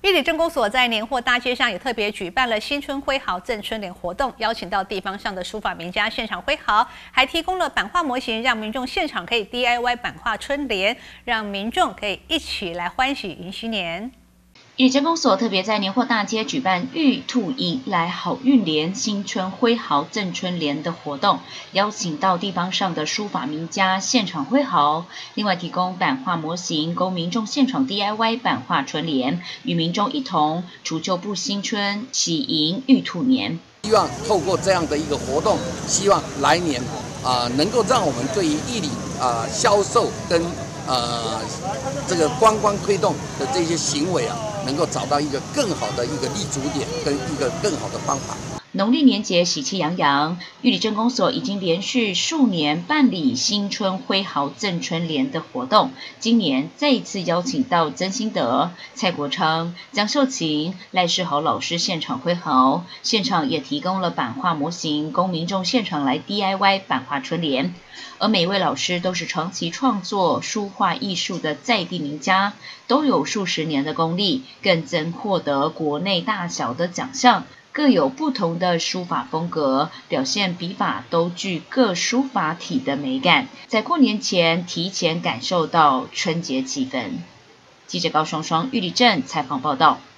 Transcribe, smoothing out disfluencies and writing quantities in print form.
玉里镇公所在年货大街上也特别举办了新春挥毫赠春联活动，邀请到地方上的书法名家现场挥毫，还提供了版画模型，让民众现场可以 DIY 版画春联，让民众可以一起来欢喜迎新年。 玉里镇公所特别在年货大街举办玉兔迎来好运联、新春挥毫赠春联的活动，邀请到地方上的书法名家现场挥毫，另外提供版画模型，供民众现场 DIY 版画春联，与民众一同除旧布新春，喜迎玉兔年。 希望透过这样的一个活动，希望来年能够让我们对于玉里销售跟这个观光推动的这些行为能够找到一个更好的一个立足点跟一个更好的方法。 农历年节喜气洋洋，玉里镇公所已经连续数年办理新春挥毫赠春联的活动，今年再一次邀请到曾兴德、蔡国昌、江秀琴、赖世豪老师现场挥毫，现场也提供了版画模型，供民众现场来 DIY 版画春联。而每位老师都是长期创作书画艺术的在地名家，都有数十年的功力，更曾获得国内大小的奖项。各有不同的书法风格，表现笔法都具各书法体的美感，在过年前提前感受到春节气氛。记者高双双玉里镇采访报道。